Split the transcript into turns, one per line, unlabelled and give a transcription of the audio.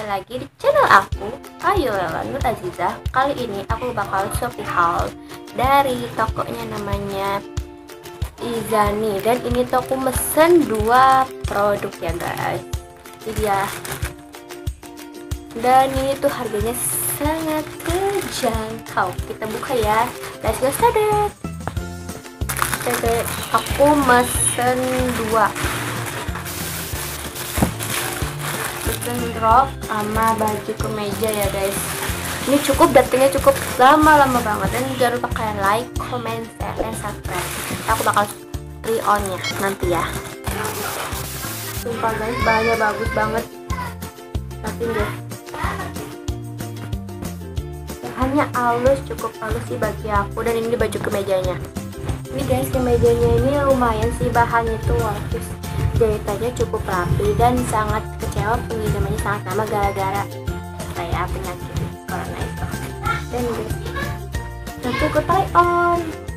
kembali lagi di channel aku, Ayo Nur Azizah. Kali ini aku bakal Shopee haul dari tokonya namanya Izani. Dan ini tuh aku mesen 2 produk ya guys. Ini dia. Dan ini tuh harganya sangat terjangkau. Kita buka ya. Let's go started. Oke, aku mesen 2 rok sama baju kemeja ya guys. Ini cukup, datanya cukup lama banget. Dan jangan lupa kalian like, comment, share, dan subscribe. Aku bakal try on nya nanti ya. Sumpah guys, bahannya bagus banget. Tapi deh, bahannya halus, cukup halus sih bagi aku. Dan ini baju kemejanya. Ini guys, kemejanya ini lumayan sih, bahannya tuh bagus. Jahitannya cukup rapi dan sangat kecewa pengirimannya sangat lama gara-gara kayak penyakit corona itu. Dan guys, nanti aku try on.